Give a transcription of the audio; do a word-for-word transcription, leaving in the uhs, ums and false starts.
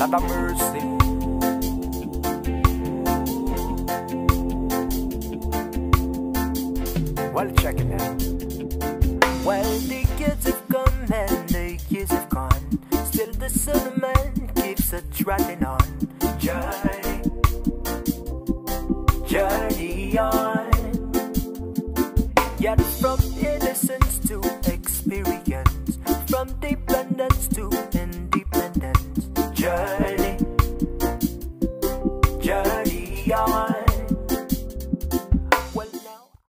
Lord of mercy. Well, check it out. Well, the years have come and the years have gone. Still the son of man keeps a trotting on.